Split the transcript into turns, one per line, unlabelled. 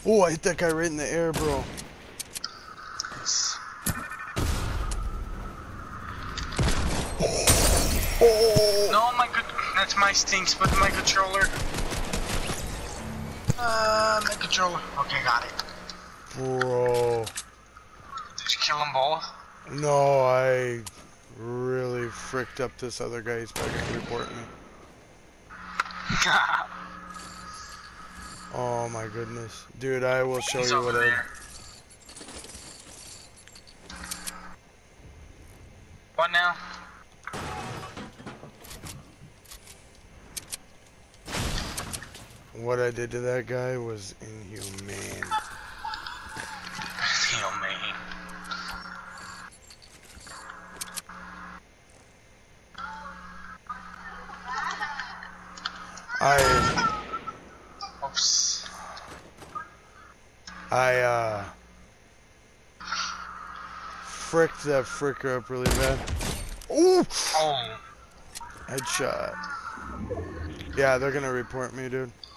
Oh, I hit that guy right in the air, bro. Oh!
No, my good. That's my stinks, but my controller. My controller. Okay, got it.
Bro.
Did you kill them both?
No, I really fricked up this other guy. He's probably gonna report me. Oh my goodness. Dude, I will show you what I...
What now?
What I did to that guy was inhumane.
Inhumane. Oops.
I fricked that fricker up really bad. Ooh!
Oh.
Headshot. Yeah, they're gonna report me, dude.